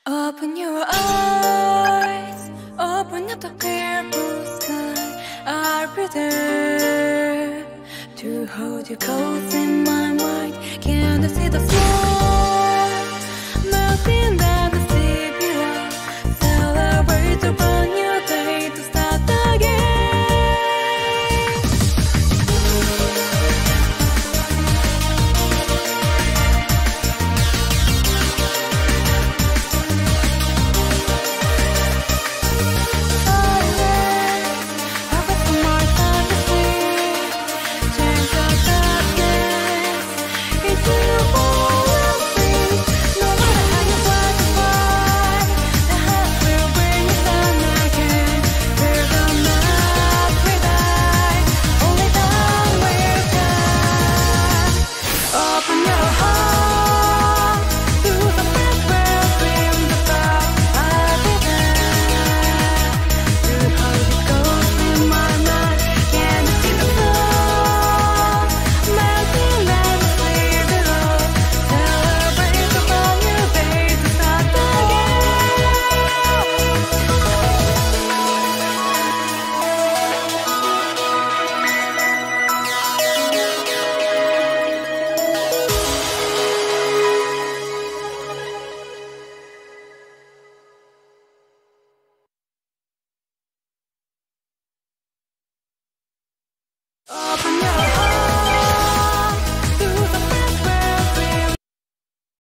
Open your eyes, open up the clear blue sky. I'll be there to hold you close in my mind. Can't you see the floor?